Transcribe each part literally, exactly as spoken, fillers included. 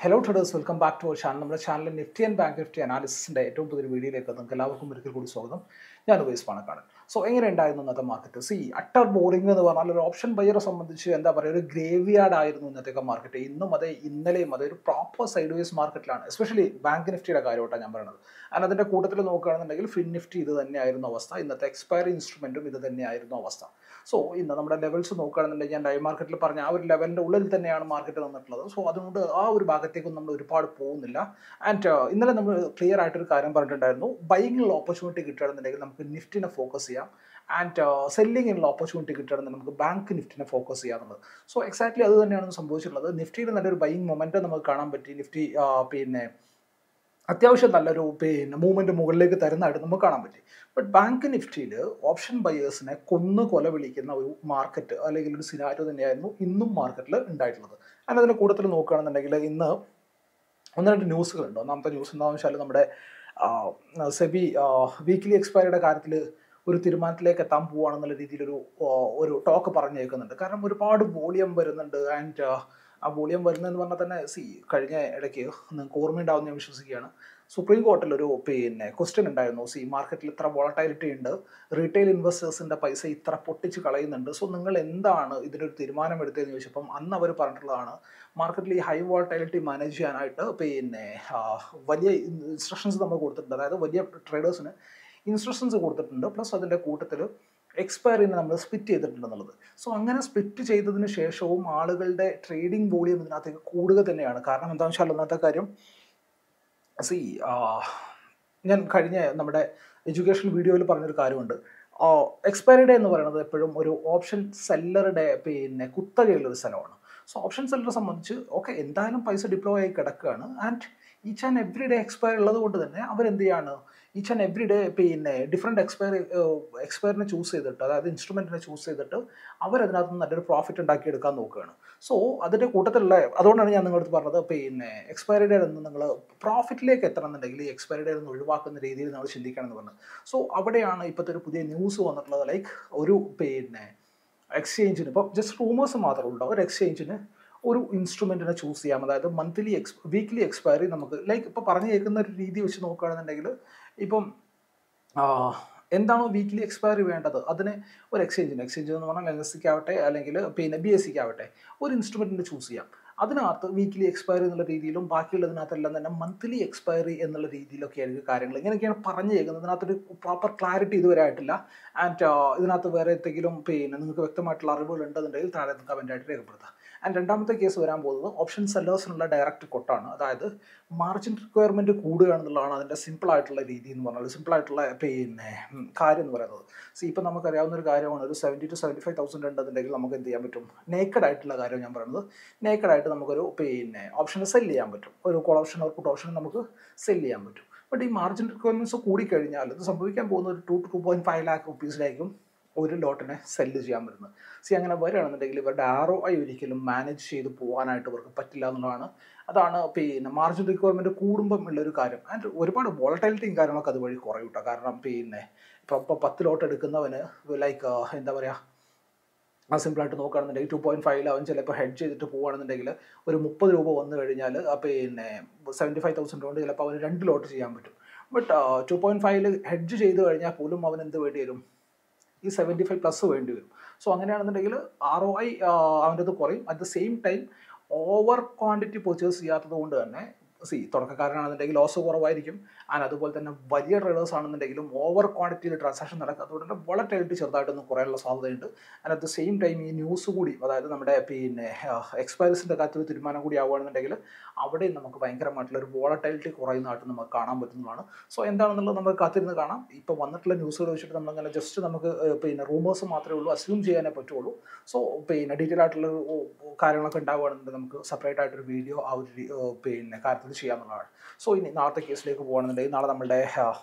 Hello traders, welcome back to our channel. നമ്മുടെ channel Nifty and Bank Nifty അനാലിസിന്റെ ഏറ്റവും പുതിയ വീഡിയോയിലേക്ക് നിങ്ങൾക്ക് എല്ലാവർക്കും ഒരിക്കൽ കൂടി സ്വാഗതം. ഞാൻ ഉപേസ് പാണക്കാട്. സോ എങ്ങനെ ഉണ്ടായിരുന്നു ഇന്നത്തെ മാർക്കറ്റ്? സി അട്ടർ ബോറിംഗ് എന്ന് പറഞ്ഞാൽ ഒരു ഓപ്ഷൻ ബയറെ സംബന്ധിച്ച് എന്താ പറയുക, ഒരു ഗ്രേവ് യാർഡ് ആയിരുന്നു ഇന്നത്തെ മാർക്കറ്റ്. ഇന്നും അതെ ഇന്നലെയും അതെ ഒരു പ്രോപ്പർ സൈഡ് വേസ് മാർക്കറ്റിലാണ്, എസ്പെഷ്യലി ബാങ്ക് നിഫ്റ്റിയുടെ കാര്യമായിട്ടാണ് ഞാൻ പറയുന്നത്. ആൻഡ് അതിന്റെ കൂട്ടത്തിൽ നോക്കുകയാണെന്നുണ്ടെങ്കിൽ ഫിൻ നിഫ്റ്റി ഇത് തന്നെയായിരുന്നു അവസ്ഥ. ഇന്നത്തെ എക്സ്പയറി ഇൻസ്ട്രുമെന്റും ഇത് തന്നെയായിരുന്നു അവസ്ഥ. സോ ഇന്ന് നമ്മുടെ ലെവൽസ് നോക്കുകയാണെന്നുണ്ടെങ്കിൽ ഞാൻ ലൈവ് മാർക്കറ്റിൽ പറഞ്ഞ ആ ഒരു ലെവലിന്റെ ഉള്ളിൽ തന്നെയാണ് മാർക്കറ്റ് നിന്നിട്ടുള്ളത്. സോ അതുകൊണ്ട് ആ ഒരു ഭാഗത്തേക്കൊന്നും നമ്മൾ ഒരുപാട് പോകുന്നില്ല. ആൻഡ് ഇന്നലെ നമ്മൾ ക്ലിയർ ആയിട്ടൊരു കാര്യം പറഞ്ഞിട്ടുണ്ടായിരുന്നു, ബൈങ്ങിലുള്ള ഓപ്പർച്യൂണിറ്റി കിട്ടുകയാണെന്നുണ്ടെങ്കിൽ നമുക്ക് നിഫ്റ്റിനെ ഫോക്കസ് ചെയ്യാം, ആൻഡ് സെല്ലിങ്ങിനുള്ള ഓപ്പർച്യൂണിറ്റി കിട്ടുകയാണെന്നുണ്ടെങ്കിൽ നമുക്ക് ബാങ്ക് നിഫ്റ്റിനെ ഫോക്കസ് ചെയ്യാന്നുള്ളത്. സോ എക്സാക്ട്ലി അത് തന്നെയാണ് സംഭവിച്ചിട്ടുള്ളത്. നിഫ്റ്റിയിൽ നല്ലൊരു ബൈയിങ് മൊമെന്റം നമുക്ക് കാണാൻ പറ്റി. നിഫ്റ്റി പിന്നെ അത്യാവശ്യം നല്ലൊരു പിന്നെ മൂവ്മെന്റ് മുകളിലേക്ക് തരുന്നതായിട്ട് നമുക്ക് കാണാൻ പറ്റി. ബട്ട് ബാങ്ക് നിഫ്റ്റിയിൽ ഓപ്ഷൻ ബയേഴ്സിനെ കൊന്നു കൊല വിളിക്കുന്ന ഒരു മാർക്കറ്റ് അല്ലെങ്കിൽ ഒരു സിനാരിയോ തന്നെയായിരുന്നു ഇന്നും മാർക്കറ്റിൽ ഉണ്ടായിട്ടുള്ളത്. അതിന് അതിൻ്റെ കൂട്ടത്തിൽ നോക്കുകയാണെന്നുണ്ടെങ്കിൽ ഇന്ന് ഒന്ന് രണ്ട് ന്യൂസുകളുണ്ട്. ഒന്നാമത്തെ ന്യൂസ് എന്താണെന്ന് വെച്ചാൽ നമ്മുടെ സെബി വീക്ക്ലി എക്സ്പയറിയുടെ കാര്യത്തിൽ ഒരു തീരുമാനത്തിലേക്ക് എത്താൻ പോവുകയാണെന്നുള്ള രീതിയിലൊരു ഒരു ടോക്ക് പറഞ്ഞേക്കുന്നുണ്ട്. കാരണം ഒരുപാട് വോളിയം വരുന്നുണ്ട്. ആൻഡ് ആ വോളിയം വരുന്നതെന്ന് പറഞ്ഞാൽ തന്നെ സി കഴിഞ്ഞ ഇടയ്ക്ക് നിങ്ങൾക്ക് ഓർമ്മയുണ്ടാവുന്ന ഞാൻ വിശ്വസിക്കുകയാണ്, സുപ്രീം കോർട്ടിൽ ഒരു പിന്നെ ക്വസ്റ്റ്യൻ ഉണ്ടായിരുന്നു. സി മാർക്കറ്റിൽ ഇത്ര വോളറ്റൈലിറ്റി ഉണ്ട്, റീറ്റെയിൽ ഇൻവെസ്റ്റേഴ്സിൻ്റെ പൈസ ഇത്ര പൊട്ടിച്ച് കളയുന്നുണ്ട്, സോ നിങ്ങൾ എന്താണ് ഇതിനൊരു തീരുമാനം എടുത്തതെന്ന് ചോദിച്ചപ്പം അന്ന് അവർ പറഞ്ഞിട്ടുള്ളതാണ്, മാർക്കറ്റിൽ ഈ ഹൈ വോളറ്റൈലിറ്റി മാനേജ് ചെയ്യാനായിട്ട് പിന്നെ വലിയ ഇൻസ്ട്രക്ഷൻസ് നമ്മൾ കൊടുത്തിട്ടുണ്ട്. അതായത് വലിയ ട്രേഡേഴ്സിന് ഇൻസ്ട്രക്ഷൻസ് കൊടുത്തിട്ടുണ്ട്. പ്ലസ് അതിൻ്റെ കൂട്ടത്തിൽ എക്സ്പയറിനെ നമ്മൾ സ്പ്ലിറ്റ് ചെയ്തിട്ടുണ്ടെന്നുള്ളത്. സോ അങ്ങനെ സ്പ്ലിറ്റ് ചെയ്തതിന് ശേഷവും ആളുകളുടെ ട്രേഡിംഗ് വോളിയം ഇതിനകത്തേക്ക് കൂടുക തന്നെയാണ്. കാരണം എന്താണെന്ന് വെച്ചാൽ ഒന്നാമത്തെ കാര്യം, സി ഞാൻ കഴിഞ്ഞ നമ്മുടെ എഡ്യൂക്കേഷൻ വീഡിയോയിൽ പറഞ്ഞൊരു കാര്യമുണ്ട്, എക്സ്പയറി ഡേ എന്ന് പറയുന്നത് എപ്പോഴും ഒരു ഓപ്ഷൻ സെല്ലറുടെ പിന്നെ കുത്തകയുള്ളൊരു സ്ഥലമാണ്. സോ ഓപ്ഷൻ സെല്ലറെ സംബന്ധിച്ച് ഓക്കെ എന്തായാലും പൈസ ഡിപ്ലോയ് ആയി കിടക്കുകയാണ്. And each and every day expire ഉള്ളത് കൊണ്ട് തന്നെ അവരെന്ത് ചെയ്യാണ്, ഈച്ച് ആൻഡ് എവറി ഡേ പിന്നെ ഡിഫറെൻറ്റ് എക്സ്പയറി എക്സ്പയറിനെ ചൂസ് ചെയ്തിട്ട്, അതായത് ഇൻസ്ട്രുമെൻറ്റിനെ ചൂസ് ചെയ്തിട്ട് അവരതിനകത്ത് നിന്ന് നല്ലൊരു പ്രോഫിറ്റ് ഉണ്ടാക്കിയെടുക്കാൻ നോക്കുകയാണ്. സോ അതിൻ്റെ കൂട്ടത്തിലുള്ള, അതുകൊണ്ടാണ് ഞാൻ നിങ്ങളടുത്ത് പറഞ്ഞത് പിന്നെ എക്സ്പയറി ഡേ നിന്ന് നിങ്ങൾ പ്രോഫിറ്റിലേക്ക് എത്തണം എന്നുണ്ടെങ്കിൽ ഈ എക്സ്പയറി ഡേ നിന്ന് ഒഴിവാക്കുന്ന രീതിയിൽ നമ്മൾ ചിന്തിക്കണം എന്ന് പറഞ്ഞത്. സോ അവിടെയാണ് ഇപ്പോഴത്തെ ഒരു പുതിയ ന്യൂസ് വന്നിട്ടുള്ളത്. ലൈക്ക് ഒരു പിന്നെ എക്സ്ചേഞ്ചിന് ഇപ്പോൾ ജസ്റ്റ് റൂമേഴ്സ് മാത്രമേ ഉള്ളൂ, ഒരു എക്സ്ചേഞ്ചിന് ഒരു ഇൻസ്ട്രുമെൻറ്റിനെ ചൂസ് ചെയ്യാം. അതായത് മന്ത്ലി എക്സ് വീക്ക്ലി എക്സ്പയറി നമുക്ക് ലൈക്ക് ഇപ്പോൾ പറഞ്ഞു കേൾക്കുന്ന ഒരു രീതി വെച്ച് നോക്കുകയാണെന്നുണ്ടെങ്കിൽ ഇപ്പം എന്താണോ വീക്ക്ലി എക്സ്പയറി വേണ്ടത് അതിന് ഒരു എക്സ്ചേഞ്ചിന് എക്സ്ചേഞ്ച് എന്ന് പറഞ്ഞാൽ എൻ എസ് സിക്ക് ആവട്ടെ അല്ലെങ്കിൽ പിന്നെ ബി എസ് സിക്ക് ആവട്ടെ ഒരു ഇൻസ്ട്രുമെൻറ്റിനെ ചൂസ് ചെയ്യാം. അതിനകത്ത് വീക്ക്ലി എക്സ്പയറി എന്നുള്ള രീതിയിലും ബാക്കിയുള്ളതിനകത്തെല്ലാം തന്നെ മന്ത്ലി എക്സ്പയറി എന്നുള്ള രീതിയിലൊക്കെ ആയിരിക്കും കാര്യങ്ങൾ. ഇങ്ങനെയൊക്കെയാണ് പറഞ്ഞു കേൾക്കുന്നത്. ഇതിനകത്തൊരു പ്രോപ്പർ ക്ലാരിറ്റി ഇതുവരെ ആയിട്ടില്ല. ആൻഡ് ഇതിനകത്ത് വേറെ എന്തെങ്കിലും പിന്നെ നിങ്ങൾക്ക് വ്യക്തമായിട്ടുള്ള അറിവുകൾ ഉണ്ടെന്നുണ്ടെങ്കിൽ താഴെ കമൻ്റ് ആയിട്ട് രേഖപ്പെടുത്താം. ആൻഡ് രണ്ടാമത്തെ കേസ് വരാൻ പോകുന്നത് ഓപ്ഷൻ സെല്ലേഴ്സിനുള്ള ഡയറക്റ്റ് കൊട്ടാണ്. അതായത് മാർജിൻ റിക്വയർമെൻറ്റ് കൂടുകയാണെന്നുള്ളതാണ് അതിൻ്റെ സിമ്പിളായിട്ടുള്ള രീതി എന്ന് പറഞ്ഞാൽ, സിമ്പിളായിട്ടുള്ള പിന്നെ കാര്യം എന്ന് പറയുന്നത്. സി ഇപ്പം നമുക്കറിയാവുന്ന ഒരു കാര്യമാണ്, ഒരു seventy two seventy five thousand ഉണ്ടെന്നുണ്ടെങ്കിൽ നമുക്ക് എന്ത് ചെയ്യാൻ പറ്റും, നേക്കഡ് ആയിട്ടുള്ള കാര്യം ഞാൻ പറയുന്നത്, നേക്കഡായിട്ട് നമുക്കൊരു പിന്നെ ഓപ്ഷന് സെല് ചെയ്യാൻ പറ്റും. ഒരു കോൾ ഓപ്ഷൻ ഒരു പുട്ട് ഓപ്ഷൻ നമുക്ക് സെല് ചെയ്യാൻ പറ്റും. ബട്ട് ഈ മാർജിൻ റിക്വയർമെൻറ്റ്സ് കൂടിക്കഴിഞ്ഞാൽ ഇത് സംഭവിക്കാൻ പോകുന്ന ഒരു two two point five lakh റുപ്പീസിലായിരിക്കും ഒരു ലോട്ടിനെ സെല്ല് ചെയ്യാൻ പറ്റുന്നത്. സി അങ്ങനെ വരികയാണെന്നുണ്ടെങ്കിൽ ഇവരുടെ ആർ ഒ ഐ ഒരിക്കലും മാനേജ് ചെയ്ത് പോകാനായിട്ട് ഇവർക്ക് പറ്റില്ല എന്നുള്ളതാണ്. അതാണ് പിന്നെ മാർജിൻ റിക്വയർമെൻറ്റ് കൂടുമ്പം ഉള്ളൊരു കാര്യം. ആൻഡ് ഒരുപാട് വോളറ്റൈലിറ്റിയും കാര്യങ്ങളൊക്കെ അതുവഴി കുറയും കേട്ടോ. കാരണം പിന്നെ ഇപ്പം ഇപ്പോൾ പത്ത് ലോട്ട് എടുക്കുന്നവന് ലൈക്ക് എന്താ പറയുക, ആ സിമ്പിളായിട്ട് നോക്കുകയാണെന്നുണ്ടെങ്കിൽ ടു പോയിൻറ്റ് ഫൈവിൽ അവൻ ചിലപ്പോൾ ഹെഡ് ചെയ്തിട്ട് പോകുകയാണെന്നുണ്ടെങ്കിൽ ഒരു മുപ്പത് രൂപ വന്നു കഴിഞ്ഞാൽ പിന്നെ സെവൻറ്റി ഫൈവ് തൗസൻഡ് കൊണ്ട് ചിലപ്പോൾ അവന് രണ്ട് ലോട്ട് ചെയ്യാൻ പറ്റും. ബട്ട് ടു പോയിൻറ്റ് ഫൈവിൽ ഹെഡ്ജ് ചെയ്ത് കഴിഞ്ഞാൽ പോലും അവൻ എന്ത് വേണ്ടി വരും, ഈ സെവൻറ്റി ഫൈവ് പ്ലസ് വേണ്ടി വരും. സോ അങ്ങനെയാണെന്നുണ്ടെങ്കിൽ ആർ ഒ ഐ അവൻ്റെ അത് കുറയും. At the same time over quantity purchase ചെയ്യാത്തത് കൊണ്ട് തന്നെ സി തുടക്കക്കാരനാണെന്നുണ്ടെങ്കിൽ ലോസ് കുറവായിരിക്കും. ആൻഡ് അതുപോലെ തന്നെ വലിയ ട്രേഡേഴ്സ് ആണെന്നുണ്ടെങ്കിലും ഓവർ ക്വാണ്ടിറ്റിയിൽ ട്രാൻസാക്ഷൻ നടക്കാത്തതുകൊണ്ട് തന്നെ വോളറ്റൈലിറ്റി ചെറുതായിട്ടൊന്ന് കുറയാനുള്ള സാധ്യതയുണ്ട്. And at the same time ഈ ന്യൂസ് കൂടി, അതായത് നമ്മുടെ പിന്നെ എക്സ്പയറീസിൻ്റെ കാര്യത്തിൽ തീരുമാനം കൂടി ആവുകയാണെന്നുണ്ടെങ്കിൽ അവിടെ നമുക്ക് ഭയങ്കരമായിട്ടുള്ള ഒരു വോളറ്റൈലിറ്റി കുറയുന്നതായിട്ട് നമുക്ക് കാണാൻ പറ്റുന്നതാണ്. സോ എന്താണെന്നുള്ളത് നമുക്ക് കാത്തിരുന്ന് കാണാം. ഇപ്പോൾ വന്നിട്ടുള്ള ന്യൂസുകൾ വെച്ചിട്ട് നമ്മളങ്ങനെ ജസ്റ്റ് നമുക്ക് പിന്നെ റൂമേഴ്സ് മാത്രമേ ഉള്ളൂ, അസ്യൂം ചെയ്യാനേ പറ്റുള്ളൂ. സോ പിന്നെ ഡീറ്റെയിൽ ആയിട്ടുള്ള കാര്യങ്ങളൊക്കെ ഉണ്ടാവുകയാണെന്നുണ്ടെങ്കിൽ നമുക്ക് സെപ്പറേറ്റ് ആയിട്ടൊരു വീഡിയോ ആ ഒരു പിന്നെ കാര്യത്തിൽ ചെയ്യാവുന്നതാണ്. സോ ഇനി നാളത്തെ കേസിലേക്ക് പോകുകയാണെന്നുണ്ടെങ്കിൽ നാളെ നമ്മളുടെ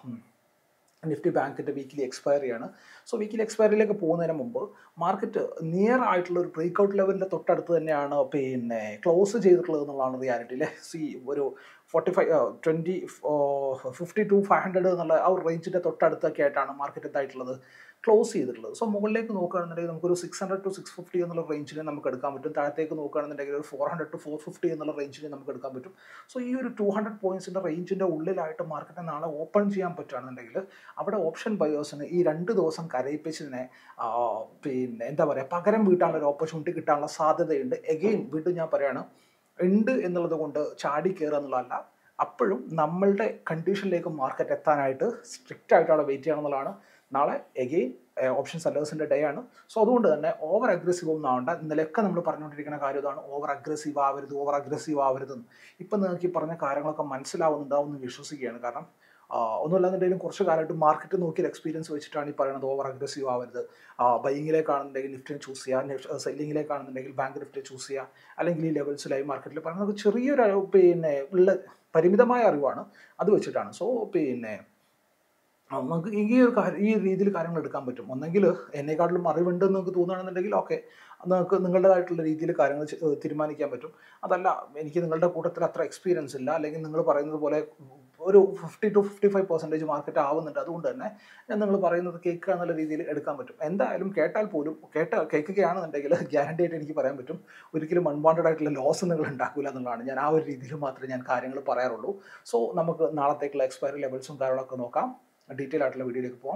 നിഫ്റ്റി ബാങ്കിൻ്റെ വീക്കിലി എക്സ്പയറിയാണ്. സോ വീക്കിലി എക്സ്പയറിയിലേക്ക് പോകുന്നതിന് മുമ്പ് മാർക്കറ്റ് നിയർ ആയിട്ടുള്ള ഒരു ബ്രേക്ക് ഔട്ട് ലെവലിൻ്റെ തൊട്ടടുത്ത് തന്നെയാണ് പിന്നെ ക്ലോസ് ചെയ്തിട്ടുള്ളത് എന്നുള്ളതാണ് റിയാലിറ്റി അല്ലേ. സി ഒരു forty five twenty fifty to five hundred എന്നുള്ള ആ ഒരു റേഞ്ചിൻ്റെ തൊട്ടടുത്തൊക്കെ ആയിട്ടാണ് മാർക്കറ്റ് എന്തായിട്ടുള്ളത്, ക്ലോസ് ചെയ്തിട്ടുള്ളത്. സോ മുകളിലേക്ക് നോക്കുകയാണെന്നുണ്ടെങ്കിൽ നമുക്കൊരു six hundred to six fifty എന്നുള്ള റേഞ്ചിൽ നമുക്ക് എടുക്കാൻ പറ്റും. താഴത്തേക്ക് നോക്കുകയാണെന്നുണ്ടെങ്കിൽ ഒരു four hundred to four fifty എന്നുള്ള റേഞ്ചിൽ നമുക്ക് എടുക്കാൻ പറ്റും. സോ ഈ ഒരു ടു ഹൺഡ്രഡ് പോയിന്റ്സിൻ്റെ റേഞ്ചിൻ്റെ ഉള്ളിലായിട്ട് മാർക്കറ്റ് നാളെ ഓപ്പൺ ചെയ്യാൻ പറ്റുകയാണെന്നുണ്ടെങ്കിൽ അവിടെ ഓപ്ഷൻ ബയേഴ്സിന് ഈ രണ്ട് ദിവസം കരയിപ്പിച്ചതിനെ പിന്നെ എന്താ പറയുക പകരം വീട്ടാനുള്ള ഒരു ഓപ്പർച്യൂണിറ്റി കിട്ടാനുള്ള സാധ്യതയുണ്ട്. എഗെയിൻ വീണ്ടും ഞാൻ പറയുകയാണ്, ഉണ്ട് എന്നുള്ളത് കൊണ്ട് ചാടി കയറുക എന്നുള്ളതല്ല, അപ്പോഴും നമ്മളുടെ കണ്ടീഷനിലേക്ക് മാർക്കറ്റ് എത്താനായിട്ട് സ്ട്രിക്റ്റ് ആയിട്ട് അവിടെ വെയിറ്റ് ചെയ്യണം എന്നുള്ളതാണ്. നാളെ എഗെയിൻ ഓപ്ഷൻ സെല്ലേഴ്സിൻ്റെ ഡേ ആണ്. സോ അതുകൊണ്ട് തന്നെ ഓവർ അഗ്രസീവ് ഒന്നും ആവണ്ട. ഇന്നലെയൊക്കെ നമ്മൾ പറഞ്ഞുകൊണ്ടിരിക്കുന്ന കാര്യം ഇതാണ്, ഓവർ അഗ്രസീവ് ആവരുത് ഓവർ അഗ്രസീവ് ആവരുതെന്ന്. ഇപ്പം നിങ്ങൾക്ക് ഈ പറഞ്ഞ കാര്യങ്ങളൊക്കെ മനസ്സിലാവുന്നുണ്ടാവുമെന്ന് വിശ്വസിക്കുകയാണ്. കാരണം ഒന്നുമില്ലാന്നുണ്ടെങ്കിലും കുറച്ച് കാലമായിട്ട് മാർക്കറ്റ് നോക്കിയ എക്സ്പീരിയൻസ് വെച്ചിട്ടാണ് ഈ പറയുന്നത് ഓവർ അഗ്രസീവ് ആവരുത്. ബൈയിങ്ങിലേക്കാണെന്നുണ്ടെങ്കിൽ നിഫ്റ്റിനെ ചൂസ് ചെയ്യുക, സെല്ലിങ്ങിലേക്കാണെന്നുണ്ടെങ്കിൽ ബാങ്ക് നിഫ്റ്റി ചൂസ് ചെയ്യുക, അല്ലെങ്കിൽ ഈ ലെവൽസിലായി മാർക്കറ്റിൽ പറയുന്നത് ചെറിയൊരു പിന്നെ ഉള്ള പരിമിതമായ അറിവാണ്, അത് വെച്ചിട്ടാണ്. സോ പിന്നെ നമുക്ക് ഈ ഒരു കാര്യം ഈ രീതിയിൽ കാര്യങ്ങൾ എടുക്കാൻ പറ്റും. ഒന്നെങ്കിൽ എന്നെക്കാട്ടിലും അറിവുണ്ടെന്ന് നിങ്ങൾക്ക് തോന്നുകയാണെന്നുണ്ടെങ്കിൽ ഓക്കെ, നിങ്ങൾക്ക് നിങ്ങളുടേതായിട്ടുള്ള രീതിയിൽ കാര്യങ്ങൾ തീരുമാനിക്കാൻ പറ്റും. അതല്ല എനിക്ക് നിങ്ങളുടെ കൂട്ടത്തിൽ അത്ര എക്സ്പീരിയൻസ് ഇല്ല, അല്ലെങ്കിൽ നിങ്ങൾ പറയുന്നത് പോലെ ഒരു fifty to fifty five percentage market ആവുന്നുണ്ട്, അതുകൊണ്ട് തന്നെ ഞാൻ നിങ്ങൾ പറയുന്നത് കേൾക്കുക എന്നുള്ള രീതിയിൽ എടുക്കാൻ പറ്റും. എന്തായാലും കേട്ടാൽ പോലും കേട്ട കേൾക്കുകയാണെന്നുണ്ടെങ്കിൽ ഗ്യാരണ്ടി ആയിട്ട് എനിക്ക് പറയാൻ പറ്റും ഒരിക്കലും അൺവാണ്ടഡ് ആയിട്ടുള്ള ലോസ് നിങ്ങൾ ഉണ്ടാക്കില്ല എന്നുള്ളതാണ്. ഞാൻ ആ ഒരു രീതിയിൽ മാത്രമേ ഞാൻ കാര്യങ്ങൾ പറയാറുള്ളൂ. സോ നമുക്ക് നാളത്തേക്കുള്ള എക്സ്പയറി ലെവൽസും കാര്യങ്ങളൊക്കെ നോക്കാം. ഡീറ്റെയിൽ ആയിട്ടുള്ള വീഡിയോയിലേക്ക് പോകാം.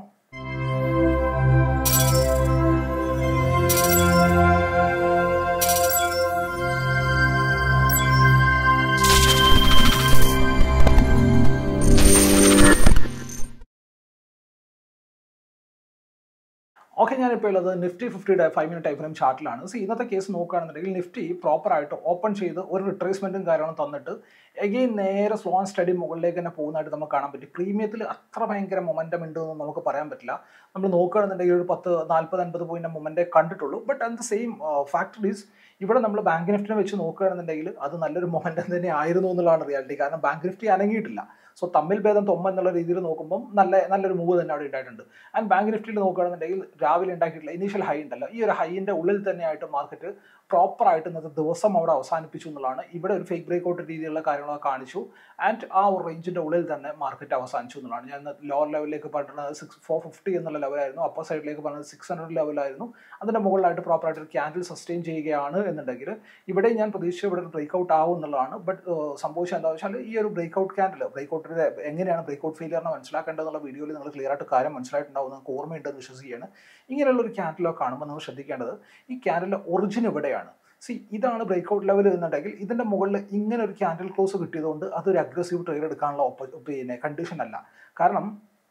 ഓക്കെ, ഞാനിപ്പോൾ ഉള്ളത് നിഫ്റ്റി ഫിഫ്റ്റിയുടെ ഫൈവ് മിനിറ്റ് ടൈം ഫ്രെയിം ചാർട്ടിലാണ്. സോ ഇന്നത്തെ കേസ് നോക്കുകയാണെന്നുണ്ടെങ്കിൽ നിഫ്റ്റി പ്രോപ്പറായിട്ട് ഓപ്പൺ ചെയ്ത് ഒരു റിട്രേസ്മെൻറ്റും കാര്യങ്ങളും തന്നിട്ട് എഗെയിൻ നേരെ സ്ലോ ആൻഡ് സ്റ്റഡി മുകളിലേക്ക് തന്നെ പോകുന്നതായിട്ട് നമുക്ക് കാണാൻ പറ്റും. പ്രീമിയത്തിൽ അത്ര ഭയങ്കര മൊമെൻറ്റം ഉണ്ടെന്ന് നമുക്ക് പറയാൻ പറ്റില്ല. നമ്മൾ നോക്കുകയാണെന്നുണ്ടെങ്കിൽ ഒരു പത്ത് നാൽപ്പത് അൻപത് പോയിന്റ് മൊമെൻറ്റേ കണ്ടിട്ടുള്ളൂ. But at the same factor is ഇവിടെ നമ്മൾ ബാങ്ക് നിഫ്റ്റിനെ വെച്ച് നോക്കുകയാണെന്നുണ്ടെങ്കിൽ അത് നല്ലൊരു മൊമെൻറ്റം തന്നെ ആയിരുന്നു എന്നുള്ളതാണ് റിയാലിറ്റി. കാരണം ബാങ്ക് നിഫ്റ്റി അനങ്ങിയിട്ടില്ല. സോ തമ്മിൽ ഭേദം തൊമ്മ എന്നുള്ള രീതിയിൽ നോക്കുമ്പോൾ നല്ല നല്ലൊരു മൂവ് തന്നെ അവിടെ ഉണ്ടായിട്ടുണ്ട്. ആൻഡ് ബാങ്ക് നിഫ്റ്റിയിൽ നോക്കുകയാണെന്നുണ്ടെങ്കിൽ രാവിലെ ഉണ്ടാക്കിയിട്ടുള്ള ഇനീഷ്യൽ ഹൈ ഉണ്ടല്ലോ, ഈ ഒരു ഹൈൻ്റെ ഉള്ളിൽ തന്നെയായിട്ട് മാർക്കറ്റ് പ്രോപ്പറായിട്ട് ഇന്നത്തെ ദിവസം അവിടെ അവസാനിപ്പിച്ചു എന്നുള്ളതാണ്. ഇവിടെ ഒരു ഫേക്ക് ബ്രേക്ക് ഔട്ട് രീതിയിലുള്ള കാര്യങ്ങളൊക്കെ കാണിച്ചു ആൻഡ് ആ ഒരു റേഞ്ചിൻ്റെ ഉള്ളിൽ തന്നെ മാർക്കറ്റ് അവസാനിച്ചു എന്നുള്ളതാണ്. ഞാൻ ലോവർ ലെവലിലേക്ക് പറഞ്ഞിട്ടുള്ളത് സിക്സ് ഫോർ ഫിഫ്റ്റി എന്നുള്ള ലെവലായിരുന്നു, അപ്പർ സൈഡിലേക്ക് പറഞ്ഞത് സിക്സ് ഹൺഡ്രഡ് ലെവലായിരുന്നു. അതിൻ്റെ മുകളിലായിട്ട് പ്രോപ്പറായിട്ട് ഒരു ക്യാൻഡിൽ സസ്റ്റെയിൻ ചെയ്യുകയാണ് എന്നുണ്ടെങ്കിൽ ഇവിടെ ഞാൻ പ്രതീക്ഷിച്ച ഇവിടെ ഒരു ബ്രേക്ക് ഔട്ട് ആവും എന്നുള്ളതാണ്. ബട്ട് സംഭവിച്ചത് എന്താ വെച്ചാൽ ഈ ഒരു ബ്രേക്ക് ഔട്ട് ക്യാൻഡിൽ ബ്രേക്ക് ഔട്ടിൻ്റെ എങ്ങനെയാണ് ബ്രേക്ക് ഔട്ട് ഫെയിലിയറിനെ മനസ്സിലാക്കേണ്ടതെന്നുള്ള വീഡിയോയിൽ നിങ്ങൾ ക്ലിയർ ആയിട്ട് കാര്യം മനസ്സിലായിട്ടുണ്ടാവും, നിങ്ങൾക്ക് ഓർമ്മയുണ്ടെന്ന് വിശ്വസിക്കുകയാണ്. ഇങ്ങനെയുള്ള ഒരു ക്യാൻഡിലൊക്കെ കാണുമ്പോൾ നമ്മൾ ശ്രദ്ധിക്കേണ്ടത് ഈ ക്യാൻഡിലിൻ്റെ ഒറിജിൻ ഇവിടെയാണ്. സി ഇതാണ് ബ്രേക്ക് ഔട്ട് ലെവൽ എന്നുണ്ടെങ്കിൽ ഇതിൻ്റെ മുകളിൽ ഇങ്ങനെ ഒരു ക്യാൻഡിൽ ക്ലോസ് കിട്ടിയതുകൊണ്ട് അതൊരു അഗ്രസീവ് ട്രേഡ് എടുക്കാനുള്ള ഓപ്പ പിന്നെ കണ്ടീഷൻ അല്ല. കാരണം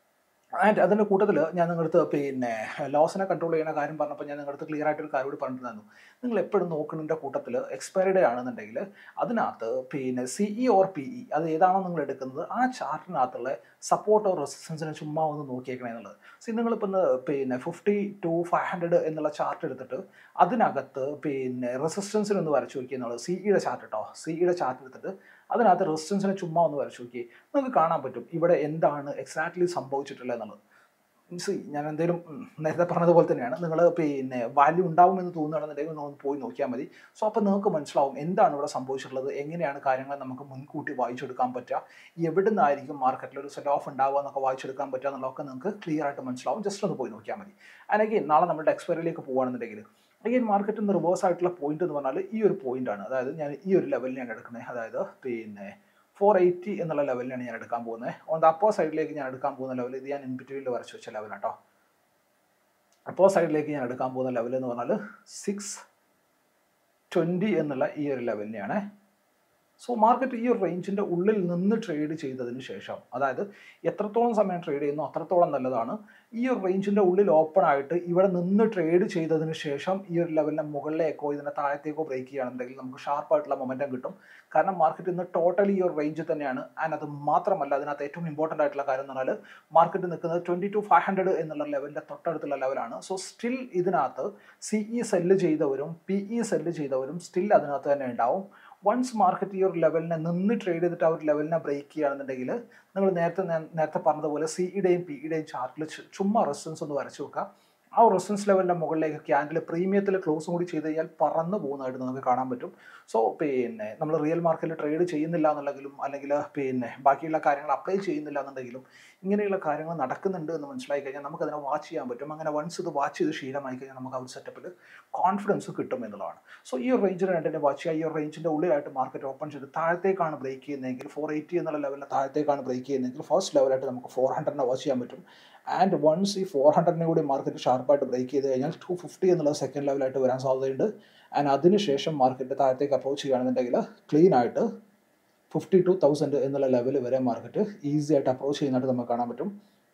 ആൻഡ് അതിൻ്റെ കൂട്ടത്തിൽ ഞാൻ നിങ്ങളടുത്ത് പിന്നെ ലോസിനെ കൺട്രോൾ ചെയ്യുന്ന കാര്യം പറഞ്ഞപ്പോൾ ഞാൻ നിങ്ങളടുത്ത് ക്ലിയർ ആയിട്ടൊരു കാര്യം കൂടി പറഞ്ഞിരുന്നു. നിങ്ങൾ എപ്പോഴും നോക്കുന്നതിൻ്റെ കൂട്ടത്തിൽ എക്സ്പയറി ഡേ ആണെന്നുണ്ടെങ്കിൽ അതിനകത്ത് പിന്നെ C E or P E അത് ഏതാണോ നിങ്ങൾ എടുക്കുന്നത് ആ ചാർട്ടിനകത്തുള്ള സപ്പോർട്ട് ഓർ റെസിസ്റ്റൻസിനെ ചുമ്മാ ഒന്ന് നോക്കിയേക്കണേ എന്നുള്ളത്. സി നിങ്ങളിപ്പോൾ ഒന്ന് പിന്നെ ഫിഫ്റ്റി ടു ഫൈവ് ഹൺഡ്രഡ് എന്നുള്ള ചാർട്ട് എടുത്തിട്ട് അതിനകത്ത് പിന്നെ റെസിസ്റ്റൻസിനൊന്ന് വരച്ചു നോക്കി എന്നുള്ളത് സിഇയുടെ ചാർട്ട് കേട്ടോ, സിഇയുടെ ചാർട്ട് എടുത്തിട്ട് അതിനകത്ത് റെസിസ്റ്റൻസിനെ ചുമ്മാ ഒന്ന് വരച്ചു നോക്കി നിങ്ങൾക്ക് കാണാൻ പറ്റും ഇവിടെ എന്താണ് എക്സാക്ട്ലി സംഭവിച്ചിട്ടുള്ളത് എന്നുള്ളത്. മീൻസ് ഞാൻ എന്തെങ്കിലും നേരത്തെ പറഞ്ഞതുപോലെ തന്നെയാണ്, നിങ്ങൾ പിന്നെ വാല്യൂ ഉണ്ടാവുമെന്ന് തോന്നുകയാണെന്നുണ്ടെങ്കിൽ ഒന്ന് പോയി നോക്കിയാൽ മതി. സോ അപ്പോൾ നിങ്ങൾക്ക് മനസ്സിലാവും എന്താണ് ഇവിടെ സംഭവിച്ചിട്ടുള്ളത്, എങ്ങനെയാണ് കാര്യങ്ങൾ നമുക്ക് മുൻകൂട്ടി വായിച്ചെടുക്കാൻ പറ്റുക, എവിടെ നിന്നായിരിക്കും മാർക്കറ്റിൽ ഒരു സെറ്റ് ഓഫ് ഉണ്ടാവുക എന്നൊക്കെ വായിച്ചെടുക്കാൻ പറ്റുക എന്നുള്ളതൊക്കെ നിങ്ങൾക്ക് ക്ലിയർ ആയിട്ട് മനസ്സിലാവും. ജസ്റ്റ് ഒന്ന് പോയി നോക്കിയാൽ മതി. അല്ലെങ്കിൽ നാളെ നമ്മുടെ എക്സ്പയറിയിലേക്ക് പോകുകയാണെന്നുണ്ടെങ്കിൽ അഗെയിൻ മാർക്കറ്റിൽ നിന്ന് റിവേഴ്സ് ആയിട്ടുള്ള പോയിന്റ് എന്ന് പറഞ്ഞാൽ ഈ ഒരു പോയിന്റ് ആണ്. അതായത് ഞാൻ ഈ ഒരു ലെവലിലാണ് എടുക്കുന്നത്, അതായത് പിന്നെ ഫോർ എയ്റ്റി എന്നുള്ള ലെവലിലാണ് ഞാൻ എടുക്കാൻ പോകുന്നത്. ഓൺ ദ അപ്പർ സൈഡിലേക്ക് ഞാൻ എടുക്കാൻ പോകുന്ന ലെവൽ ഇത് ഞാൻ ഇൻബിറ്റ്വീനിൽ വരച്ച് വെച്ച ലെവലാട്ടോ. അപ്പർ സൈഡിലേക്ക് ഞാൻ എടുക്കാൻ പോകുന്ന ലെവൽ എന്ന് പറഞ്ഞാൽ സിക്സ് ട്വൻറ്റി എന്നുള്ള ഈ ഒരു ലെവലിനെയാണ്. സോ മാർക്കറ്റ് ഈ ഒരു റേഞ്ചിൻ്റെ ഉള്ളിൽ നിന്ന് ട്രേഡ് ചെയ്തതിന് ശേഷം, അതായത് എത്രത്തോളം സമയം ട്രേഡ് ചെയ്യുന്നു അത്രത്തോളം നല്ലതാണ്. ഈ ഒരു റേഞ്ചിൻ്റെ ഉള്ളിൽ ഓപ്പൺ ആയിട്ട് ഇവിടെ നിന്ന് ട്രേഡ് ചെയ്തതിന് ശേഷം ഈ ഒരു ലെവലിനെ മുകളിലേക്കോ ഇതിൻ്റെ താഴത്തേക്കോ ബ്രേക്ക് ചെയ്യുകയാണെന്നുണ്ടെങ്കിൽ നമുക്ക് ഷാർപ്പായിട്ടുള്ള മൊമെൻറ്റം കിട്ടും. കാരണം മാർക്കറ്റ് ഇന്ന് ടോട്ടലി ഈ ഒരു റേഞ്ചിൽ തന്നെയാണ്. ആൻഡ് അത് മാത്രമല്ല, അതിനകത്ത് ഏറ്റവും ഇമ്പോർട്ടൻ്റ് ആയിട്ടുള്ള കാര്യം എന്ന് പറഞ്ഞാൽ മാർക്കറ്റ് നിൽക്കുന്നത് ട്വൻറ്റി ടു ഫൈവ് ഹൺഡ്രഡ് എന്നുള്ള ലെവലിൻ്റെ തൊട്ടടുത്തുള്ള ലെവലാണ്. സോ സ്റ്റിൽ ഇതിനകത്ത് സി ഇ സെല്ല് ചെയ്തവരും പി ഇ സെല്ല് ചെയ്തവരും സ്റ്റിൽ അതിനകത്ത് തന്നെ ഉണ്ടാവും. വൺസ് മാർക്കറ്റ് ഈ ഒരു ലെവലിനെ നിന്ന് ട്രേഡ് ചെയ്തിട്ട് ആ ഒരു ലെവലിനെ ബ്രേക്ക് ചെയ്യുകയാണെന്നുണ്ടെങ്കിൽ നിങ്ങൾ നേരത്തെ നേരത്തെ പറഞ്ഞതുപോലെ സിഇയുടെയും പിയുടെയും ചാർട്ടിൽ ചുമ്മാ റെസിസ്റ്റൻസ് ഒന്ന് വരച്ചു വെക്കുക. ആ റെസിസ്റ്റൻസ് ലെവലിൻ്റെ മുകളിലേക്ക് ക്യാൻഡിൽ പ്രീമിയത്തിൽ ക്ലോസും കൂടി ചെയ്ത് കഴിഞ്ഞാൽ പറന്ന് പോകുന്നതായിട്ട് നമുക്ക് കാണാൻ പറ്റും. സോ പിന്നെ നമ്മൾ റിയൽ മാർക്കറ്റിൽ ട്രേഡ് ചെയ്യുന്നില്ല എന്നുണ്ടെങ്കിലും അല്ലെങ്കിൽ പിന്നെ ബാക്കിയുള്ള കാര്യങ്ങൾ അപ്ലൈ ചെയ്യുന്നില്ല എന്നുണ്ടെങ്കിലും ഇങ്ങനെയുള്ള കാര്യങ്ങൾ നടക്കുന്നുണ്ട് എന്ന് മനസ്സിലായി കഴിഞ്ഞാൽ നമുക്കതിനെ വാച്ച് ചെയ്യാൻ പറ്റും. അങ്ങനെ വൺസ് ഇത് വാച്ച് ചെയ്ത് ശീലമായി കഴിഞ്ഞാൽ നമുക്ക് ആ ഒരു സെറ്റപ്പിൽ കോൺഫിഡൻസ് കിട്ടും എന്നുള്ളതാണ്. സോ ഈ ഒരു റേഞ്ചിന് രണ്ടിനെ വാച്ച് ചെയ്യുക. ഈ ഒരു റേഞ്ചിൻ്റെ ഉള്ളിലായിട്ട് മാർക്കറ്റ് ഓപ്പൺ ചെയ്ത് താഴത്തേക്കാണ് ബ്രേക്ക് ചെയ്യുന്നതെങ്കിൽ ഫോർ എയ്റ്റി എന്നുള്ള ലെവലിൽ താഴത്തേക്കാണ് ബ്രേക്ക് ചെയ്യുന്നതെങ്കിൽ ഫസ്റ്റ് ലെവലായിട്ട് നമുക്ക് ഫോർ ഹൺഡ്രഡിനെ വാച്ച് ചെയ്യാൻ പറ്റും. ആൻഡ് വൺസ് ഈ ഫോർ ഹൺഡ്രഡിനെ കൂടി മാർക്കറ്റ് ഷാർപ്പായിട്ട് ബ്രേക്ക് ചെയ്ത് കഴിഞ്ഞാൽ ടു ഫിഫ്റ്റി എന്നുള്ള സെക്കൻഡ് ലെവലായിട്ട് വരാൻ സാധ്യതയുണ്ട്. ആൻഡ് അതിനുശേഷം മാർക്കറ്റ് താഴത്തേക്ക് അപ്രോച്ച് ചെയ്യുകയാണെന്നുണ്ടെങ്കിൽ ക്ലീൻ ആയിട്ട് ഫിഫ്റ്റി ടു തൗസൻഡ് എന്നുള്ള ലെവൽ വരെ മാർക്കറ്റ് ഈസി ആയിട്ട് അപ്രോച്ച് ചെയ്യുന്നതായിട്ട് നമുക്ക് കാണാൻ പറ്റും.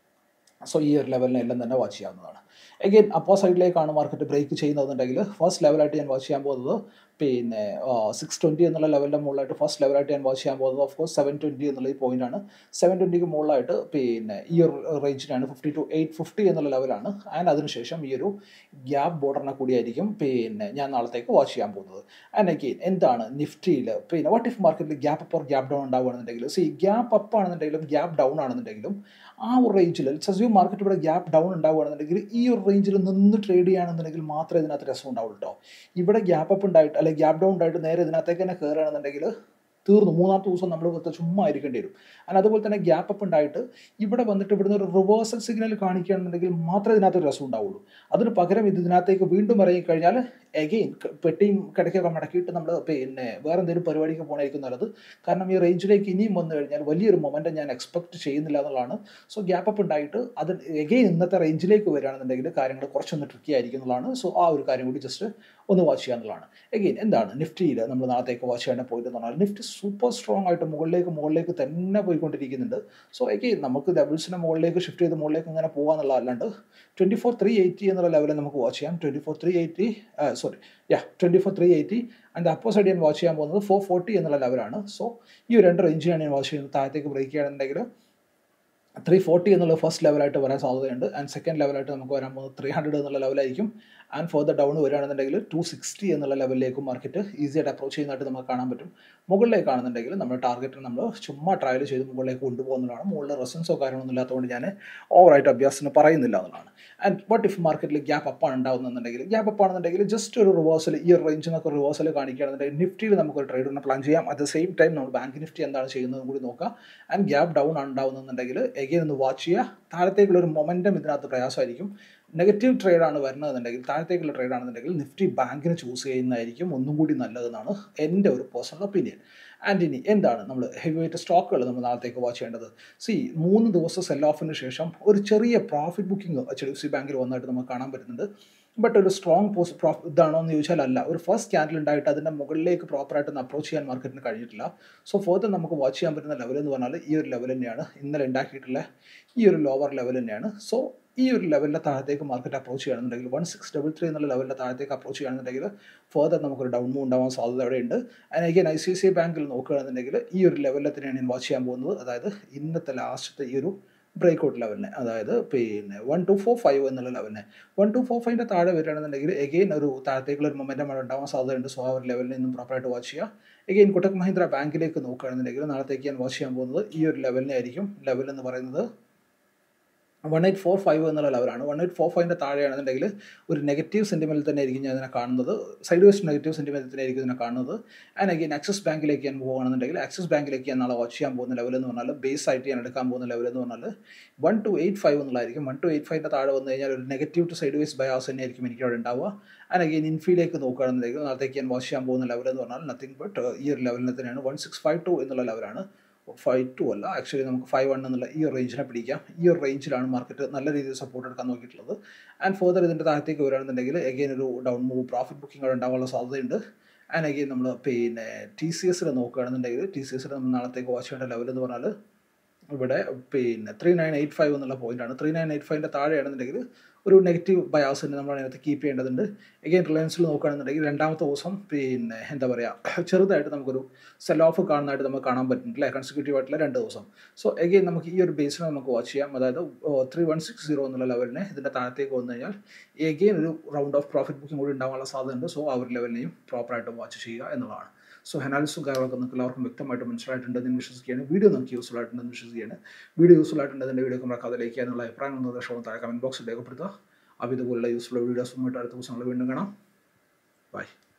സോ ഈ ഒരു ലെവലിനെ എല്ലാം തന്നെ വാച്ച് ചെയ്യാവുന്നതാണ്. എഗെയിൻ അപ്പോ സൈഡിലേക്കാണ് മാർക്കറ്റ് ബ്രേക്ക് ചെയ്യുന്നതെന്നുണ്ടെങ്കിൽ ഫസ്റ്റ് ലെവലായിട്ട് ഞാൻ വാച്ച് ചെയ്യാൻ പോകുന്നത് പിന്നെ സിക്സ് ട്വൻറ്റി എന്നുള്ള ലെവലിൻ്റെ മുകളിലായിട്ട് ഫസ്റ്റ് ലെവലായിട്ട് ഞാൻ വാച്ച് ചെയ്യാൻ പോകുന്നത് ഓഫ് കോഴ്സ് സെവൻ ട്വൻറ്റി എന്നുള്ള ഈ പോയിൻ്റാണ്. സെവൻ ട്വൻറ്റിക്ക് മുകളിലായിട്ട് പിന്നെ ഈ ഒരു റേഞ്ചിനാണ് ഫിഫ്റ്റി ടു എയ്റ്റ് ഫിഫ്റ്റി എന്നുള്ള ലെവലാണ്. ആൻഡ് അതിനുശേഷം ഈ ഒരു ഗ്യാപ്പ് ബോർഡറിനെ കൂടിയായിരിക്കും പിന്നെ ഞാൻ നാളത്തേക്ക് വാച്ച് ചെയ്യാൻ പോകുന്നത്. ആൻഡ് അഗെയിൻ എന്താണ് നിഫ്റ്റിയിൽ പിന്നെ വാട്ട് ഇഫ് മാർക്കറ്റിൽ gap up or gap down ഉണ്ടാവുകയാണെന്നുണ്ടെങ്കിൽ സി ഗ്യാപ്പ് അപ്പ് ആണെന്നുണ്ടെങ്കിലും ഗ്യാപ്പ് ഡൗൺ ആണെന്നുണ്ടെങ്കിലും ആ ഒരു റേഞ്ചിൽ സസ്യൂ മാർക്കറ്റ് ഇവിടെ ഗ്യാപ്പ് ഡൗൺ ഉണ്ടാവുകയാണെന്നുണ്ടെങ്കിൽ ഈ ഒരു റേഞ്ചിൽ നിന്ന് ട്രേഡ് ചെയ്യുകയാണെന്നുണ്ടെങ്കിൽ മാത്രമേ ഇതിനകത്ത് രസം ഉണ്ടാവുള്ളൂ കേട്ടോ. ഇവിടെ ഗ്യാപ്പ് അപ്പ് ഉണ്ടായിട്ട് അല്ലെങ്കിൽ ഗ്യാപ്പ് ഡൗൺ ഉണ്ടായിട്ട് നേരെ ഇതിനകത്തേക്ക് തന്നെ കയറുകയാണെന്നുണ്ടെങ്കിൽ തീർന്നു. മൂന്നാമത്തെ ദിവസം നമ്മൾ വെറുതെ ചുമ്മാ ഇരിക്കേണ്ടി വരും. ആൻഡ് അതുപോലെ തന്നെ ഗ്യാപ്പ് അപ്പ് ഉണ്ടായിട്ട് ഇവിടെ വന്നിട്ട് ഇവിടുന്ന് ഒരു റിവേഴ്സൽ സിഗ്നൽ കാണിക്കുകയാണെന്നുണ്ടെങ്കിൽ മാത്രമേ ഇതിനകത്ത് രസം ഉണ്ടാവുള്ളൂ. അതിന് പകരം ഇത് ഇതിനകത്തേക്ക് വീണ്ടും ഇറങ്ങിക്കഴിഞ്ഞാൽ എഗെയിൻ പെട്ടിയും കിടക്കൊക്കെ മടക്കിയിട്ട് നമ്മൾ പിന്നെ വേറെ എന്തെങ്കിലും പരിപാടിക്ക് പോകണമായിരിക്കും നല്ലത്. കാരണം ഈ റേഞ്ചിലേക്ക് ഇനിയും വന്നു കഴിഞ്ഞാൽ വലിയൊരു മൊമെൻറ്റം ഞാൻ എക്സ്പെക്ട് ചെയ്യുന്നില്ല എന്നുള്ളതാണ്. സോ ഗ്യാപ്പ് അപ്പ് ഉണ്ടായിട്ട് അത് എഗെയിൻ ഇന്നത്തെ റേഞ്ചിലേക്ക് വരികയാണെന്നുണ്ടെങ്കിൽ കാര്യങ്ങൾ കുറച്ചൊന്ന് ട്രിക്കി ആയിരിക്കും എന്നുള്ളതാണ്. സോ ആ ഒരു കാര്യം കൂടി ജസ്റ്റ് ഒന്ന് വാച്ച് ചെയ്യാന്നുള്ളതാണ്. എഗെയിൻ എന്താണ് നിഫ്റ്റിയിൽ നമ്മൾ നാളത്തേക്ക് വാച്ച് ചെയ്യേണ്ട പോയിട്ട് എന്ന് പറഞ്ഞാൽ നിഫ്റ്റി സൂപ്പർ സ്ട്രോങ് ആയിട്ട് മുകളിലേക്ക് മുകളിലേക്ക് തന്നെ പോയിക്കൊണ്ടിരിക്കുന്നുണ്ട്. സോ എഗെയിൻ നമുക്ക് ലെവൽസിനെ മുകളിലേക്ക് ഷിഫ്റ്റ് ചെയ്ത് മുകളിലേക്ക് ഇങ്ങനെ പോകാന്നുള്ള അല്ലാണ്ട് ട്വൻറ്റി ഫോർ ത്രീ എയ്റ്റി എന്നുള്ള ലെവലിൽ നമുക്ക് വാച്ച് ചെയ്യാം. Twenty four three eighty sorry yeah twenty four three eighty and upside ഞാൻ വാച്ച് ചെയ്യാൻ പോകുന്നത് ഫോർ ഫോർട്ടി എന്നുള്ള ലെവലാണ്. സോ ഈ ഒരു രണ്ട് റേഞ്ചിനാണ് ഞാൻ വാച്ച് ചെയ്യുന്നത്. താഴത്തേക്ക് ബ്രേക്ക് ചെയ്യുകയാണെന്നുണ്ടെങ്കിൽ ത്രീ ഫോർട്ടി എന്നുള്ള ഫസ്റ്റ് ലെവലായിട്ട് വരാൻ സാധ്യതയുണ്ട്. ആൻഡ് സെക്കൻഡ് ലെവലായിട്ട് നമുക്ക് വരാൻ പോകുന്നത് ത്രീ ഹൺഡ്രഡ് എന്നുള്ള ലെവലായിരിക്കും. ആൻഡ് ഫർദർ ഡൗൺ വരികയാണെന്നുണ്ടെങ്കിൽ ടു സിക്സ്റ്റി എന്നുള്ള ലെവലിലേക്കും മാർക്കറ്റ് ഈസി ആയിട്ട് അപ്രോച്ച് ചെയ്യുന്നതായിട്ട് നമുക്ക് കാണാൻ പറ്റും. മുകളിലേക്കാണെന്നുണ്ടെങ്കിൽ നമ്മുടെ ടാർഗറ്റ് നമ്മൾ ചുമ്മാ ട്രയൽ ചെയ്ത് മുകളിലേക്ക് കൊണ്ടുപോകുന്നതാണ്. മുകളിൽ റെസൻസോ കാര്യങ്ങളൊന്നും ഇല്ലാത്തതുകൊണ്ട് ഞാൻ ഓവറായിട്ട് അഭ്യാസത്തിന് പറയുന്നില്ല എന്നുള്ളതാണ്. ആൻഡ് വാട്ട് ഇഫ് മാർക്കറ്റിൽ ഗ്യാപ്പ് അപ്പാണ് ഉണ്ടാകുന്നുണ്ടെങ്കിൽ ഗ്യാപ്പ് അപ്പ് ആണെന്നുണ്ടെങ്കിൽ ജസ്റ്റ് ഒരു റിവേഴ്സൽ ഈ ഒരു റേഞ്ചിൽ നിന്നൊക്കെ റിവേഴ്സൽ കാണിക്കുകയാണെന്നുണ്ടെങ്കിൽ നിഫ്റ്റിയിൽ നമുക്കൊരു ട്രേഡിനെ പ്ലാൻ ചെയ്യാം. അറ്റ് ദ സെയിം ടൈം നമ്മൾ ബാങ്ക് നിഫ്റ്റി എന്താണ് ചെയ്യുന്നതും കൂടി നോക്കുക. ആൻഡ് ഗ്യാപ്പ് ഡൗൺ ആണ് ഉണ്ടാകുന്നുണ്ടെങ്കിൽ എഗെയിൻ ഒന്ന് വാച്ച് ചെയ്യുക. താഴത്തേക്കുള്ള ഒരു മൊമെൻറ്റം ഇതിനകത്ത് പ്രയാസമായിരിക്കും. നെഗറ്റീവ് ട്രേഡാണ് വരുന്നതെന്നുണ്ടെങ്കിൽ താഴത്തേക്കുള്ള ട്രേഡ് ആണെന്നുണ്ടെങ്കിൽ നിഫ്റ്റി ബാങ്കിന് ചൂസ് ചെയ്യുന്നതായിരിക്കും ഒന്നും കൂടി നല്ലതെന്നാണ് എൻ്റെ ഒരു പേഴ്സണൽ ഒപ്പീനിയൻ. ആൻഡ് ഇനി എന്താണ് നമ്മൾ ഹെവി വെയിറ്റ് സ്റ്റോക്കുകൾ നമ്മൾ നാളത്തേക്ക് വാച്ച് ചെയ്യേണ്ടത്? സി മൂന്ന് ദിവസം സെൽ ഓഫിന് ശേഷം ഒരു ചെറിയ profit booking H D F C ബാങ്കിൽ വന്നായിട്ട് നമുക്ക് കാണാൻ പറ്റുന്നുണ്ട്. ബട്ട് ഒരു സ്ട്രോങ് പോസ്റ്റ് പ്രോഫിറ്റ് ഇതാണോ എന്ന് ചോദിച്ചാൽ അല്ല. ഒരു ഫസ്റ്റ് ക്യാൻഡിൽ ഉണ്ടായിട്ട് അതിൻ്റെ മുകളിലേക്ക് പ്രോപ്പറായിട്ട് ഒന്ന് അപ്രോച്ച് ചെയ്യാൻ മാർക്കറ്റിന് കഴിഞ്ഞിട്ടില്ല. സോ ഫോർത്ത് നമുക്ക് വാച്ച് ചെയ്യാൻ പറ്റുന്ന ലെവൽ എന്ന് പറഞ്ഞാൽ ഈ ഒരു ലെവൽ തന്നെയാണ്. ഇന്നലെ ഉണ്ടാക്കിയിട്ടുള്ള ഈ ഒരു ലോവർ ലെവൽ തന്നെയാണ്. സോ ഈ ഒരു ലെവലിൻ്റെ താഴത്തേക്ക് മാർക്കറ്റ് അപ്രോച്ച് ചെയ്യുകയാണെന്നുണ്ടെങ്കിൽ വൺ സിക്സ് ഡബിൾ ത്രീ എന്നുള്ള ലെവലിൻ്റെ താഴത്തേക്ക് അപ്രോച്ച് ചെയ്യുകയാണെന്നുണ്ടെങ്കിൽ ഫർദർ നമുക്കൊരു ഡൗൺ മൂവ് ഉണ്ടാവാൻ സാധ്യത അവിടെയുണ്ട്. And again I C I C I ബാങ്കിൽ നോക്കുകയാണെന്നുണ്ടെങ്കിൽ ഈ ഒരു ലെവലിൽ തന്നെയാണ് ഞാൻ വാച്ച് ചെയ്യാൻ പോകുന്നത്. അതായത് ഇന്നത്തെ ലാസ്റ്റത്തെ ഈ ഒരു ബ്രേക്ക് ഔട്ട് ലെവലിനെ, അതായത് പിന്നെ വൺ ടു ഫോർ ഫൈവ് എന്നുള്ള ലെവലിനെ വൺ ടു ഫോർ ഫൈവിൻ്റെ താഴെ വരികയാണെന്നുണ്ടെങ്കിൽ എഗെയിൻ ഒരു താഴത്തേക്കുള്ള ഒരു മൊമെൻറ്റം അവിടെ ഉണ്ടാവാൻ സാധ്യതയുണ്ട്. സോ ആ ഒരു ലെവലിൽ നിന്നും പ്രോപ്പറായിട്ട് വാച്ച് ചെയ്യുക. എഗെയിൻ കൊട്ടക് മഹീന്ദ്ര ബാങ്കിലേക്ക് നോക്കുകയാണെന്നുണ്ടെങ്കിൽ നാളത്തേക്ക് ഞാൻ വാച്ച് ചെയ്യാൻ പോകുന്നത് ഈ ഒരു ലെവലിനെ ആയിരിക്കും. ലെവൽ എന്ന് പറയുന്നത് വൺ എയ്റ്റ് ഫോർ ഫൈവ് എന്നുള്ള ലെവലാണ്. വൺ എയ്റ്റ് ഫോർ ഫൈവിൻ്റെ താഴെയാണെന്നുണ്ടെങ്കിൽ ഒരു നെഗറ്റീവ് സെൻറ്റിമെൻറ്റിൽ തന്നെ ആയിരിക്കും ഞാൻ ഇതിനെ കാണുന്നത്. സൈഡ് വേസ് നെഗറ്റീവ് സെൻറ്റിമെൻറ്റിൽ തന്നെ ആയിരിക്കും ഇതിനെ കാണുന്നത്. ആൻഡ് അഗെയിൻ ആക്സിസ് ബാങ്കിലേക്ക് ഞാൻ പോകുകയാണെന്നുണ്ടെങ്കിൽ ആക്സിസ് ബാങ്കിലേക്ക് ഞാൻ നാളെ വാച്ച് ചെയ്യാൻ പോകുന്ന ലെവൽ എന്ന് പറഞ്ഞാൽ ബേസ് ആയിട്ട് ഞാൻ എടുക്കാൻ പോകുന്ന ലെവൽ എന്ന് പറഞ്ഞാൽ വൺ ടു എയ്റ്റ് ഫൈവ് എന്നുള്ളതായിരിക്കും. വൺ ടു എയ്റ്റ് ഫൈവിൻ്റെ താഴെ വന്നു കഴിഞ്ഞാൽ ഒരു negative to sideways bias തന്നെ ആയിരിക്കും എനിക്ക് അവിടെ ഉണ്ടാവുക. ആൻഡ് അഗെയിൻ ഇൻഫിയിലേക്ക് നോക്കുകയാണെന്നുണ്ടെങ്കിൽ നാളത്തേക്ക് ഞാൻ വാച്ച് ചെയ്യാൻ പോകുന്ന ലെവൽ എന്ന് പറഞ്ഞാൽ നത്തിങ് ബട്ട് ഈ ഒരു ലെവലിനെ തന്നെയാണ്. വൺ സിക്സ് ഫൈവ് ടു എന്നുള്ള ലെവലാണ്. ഫൈവ് ടു അല്ല, ആക്ച്വലി നമുക്ക് ഫൈവ് വൺ എന്നുള്ള ഈ ഒരു റേഞ്ചിനെ പിടിക്കാം. ഈ ഒരു റേഞ്ചിലാണ് മാർക്കറ്റ് നല്ല രീതിയിൽ സപ്പോർട്ട് എടുക്കാൻ നോക്കിയിട്ടുള്ളത്. ആൻഡ് ഫർദർ ഇതിൻ്റെ താഴത്തേക്ക് വരികയാണെന്നുണ്ടെങ്കിൽ എഗെയിൻ ഒരു ഡൗൺ മൂവ് പ്രോഫിറ്റ് ബുക്കിംഗ് അവിടെ ഉണ്ടാകാനുള്ള സാധ്യതയുണ്ട്. ആൻഡ് അഗെയിൻ നമ്മൾ പിന്നെ ടി സി എസിൽ നോക്കുകയാണെന്നുണ്ടെങ്കിൽ ടി സി എസിൽ നമ്മൾ നാളത്തേക്ക് വാച്ച് ചെയ്യേണ്ട ലെവൽ എന്ന് പറഞ്ഞാൽ ഇവിടെ പിന്നെ ത്രീ നയൻ എയ്റ്റ് ഫൈവ് എന്നുള്ള പോയിൻ്റാണ്. ത്രീ നയൻ എയ്റ്റ് ഫൈവിൻ്റെ താഴെയാണെന്നുണ്ടെങ്കിൽ ഒരു നെഗറ്റീവ് ബയാസ് തന്നെ നമ്മൾ അതിനകത്ത് കീപ്പ് ചെയ്യേണ്ടതുണ്ട്. എഗെയിൻ റിലയൻസിൽ നോക്കുകയാണെന്നുണ്ടെങ്കിൽ രണ്ടാമത്തെ ദിവസം പിന്നെ എന്താ പറയുക ചെറുതായിട്ട് നമുക്കൊരു സെൽ ഓഫ് കാണുന്നതായിട്ട് നമുക്ക് കാണാൻ പറ്റുന്നില്ല കൺസിക്യൂട്ടീവ് ആയിട്ടുള്ള രണ്ട് ദിവസം. സോ എഗെയിൻ നമുക്ക് ഈ ഒരു ബേസിനെ നമുക്ക് വാച്ച് ചെയ്യാം. അതായത് ത്രീ വൺ സിക്സ് സീറോ എന്നുള്ള ലെവലിനെ ഇതിൻ്റെ താഴത്തേക്ക് വന്നു കഴിഞ്ഞാൽ എഗെയിൻ ഒരു റൗണ്ട് ഓഫ് പ്രോഫിറ്റ് ബുക്കിംഗ് കൂടി ഉണ്ടാകാനുള്ള സാധ്യതയുണ്ട്. സോ ആ ഒരു ലെവലിനെയും പ്രോപ്പറായിട്ട് വാച്ച് ചെയ്യുക എന്നുള്ളതാണ്. സോ അനാലിസും കാര്യങ്ങളൊക്കെ നിങ്ങൾക്ക് എല്ലാവർക്കും വ്യക്തമായിട്ട് മനസ്സിലായിട്ടുണ്ടെന്ന് വിശ്വസിക്കുകയാണ്. വീഡിയോ നിങ്ങൾക്ക് യൂസ്ഫുൾ ആയിട്ടുണ്ടെന്ന് വിശ്വസിക്കുകയാണ്. വീഡിയോ യൂസ്ഫുൾ ആയിട്ടുണ്ടെങ്കിൽ വീഡിയോ മറക്കാതെ ലൈക്ക് ചെയ്യാനുള്ള അഭിപ്രായങ്ങൾ നിർദ്ദേശങ്ങളും താഴെ കമൻറ്റ് ബോക്സിൽ രേഖപ്പെടുത്തുക. അപ്പോൾ ഇതുപോലുള്ള യൂസ്ഫുൾ വീഡിയോസുമായിട്ട് അടുത്ത ദിവസങ്ങൾ വീണ്ടും കാണാം. ബൈ.